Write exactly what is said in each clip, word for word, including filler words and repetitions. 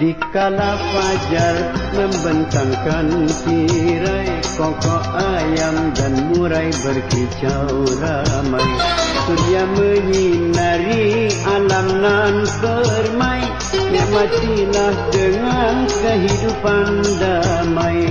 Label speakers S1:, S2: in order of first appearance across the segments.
S1: Dikala fajar membentangkan tirai, kokok ayam dan murai berkicau ramai. Surya menyinari alam nan permai, nikmatilah dengan kehidupan damai.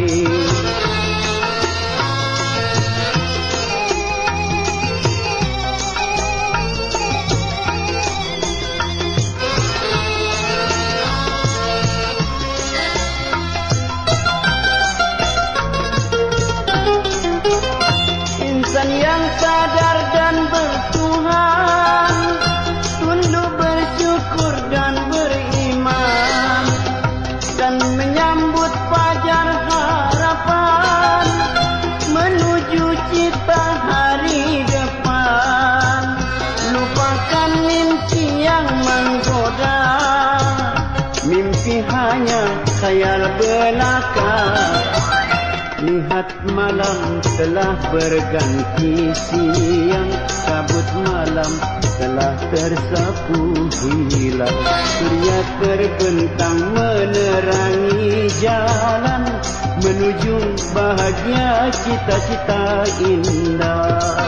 S1: Insan yang sadar dan bertuhan, tunduk bersyukur dan beriman, dan menyambut fajar harapan menuju cita hari depan. Lupakan mimpi yang menggoda, mimpi hanya khayal belaka. Lihat malam telah berganti siang, kabut malam telah tersapu hilang. Surya terbentang menerangi jalan menuju bahagia cita-cita indah.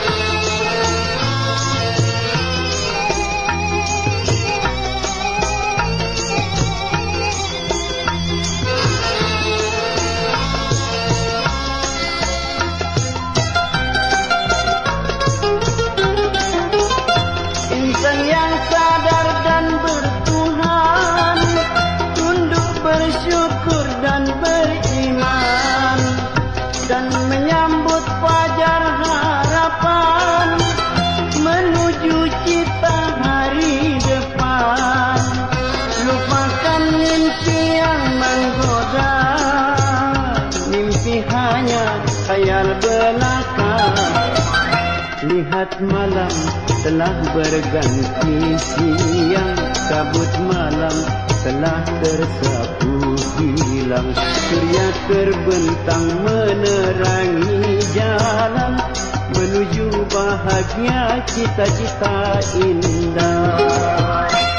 S1: Insan yang sadar dan bertuhan, tunduk bersyukur dan beriman, dan menyambut fajar harapan menuju cita hari depan. Lupakan mimpi yang menggoda, mimpi hanya khayal belaka. Lihat malam telah berganti siang, kabut malam telah tersapu hilang. Surya terbentang menerangi jalan menuju bahagia cita-cita indah.